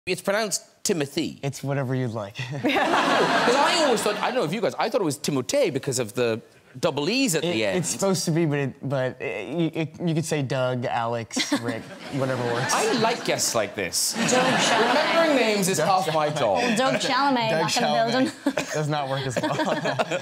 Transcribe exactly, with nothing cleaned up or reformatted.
It's pronounced Timothee. It's whatever you'd like. Because I always thought, I don't know if you guys, I thought it was Timothée because of the double E's at it, the end. It's supposed to be, but it, but it, it, you could say Doug, Alex, Rick, whatever works. I like guests like this. Doug Chalamet. Remembering names is Doug half my job. Doug Chalamet Doug back in the building. Chalamet does not work as well.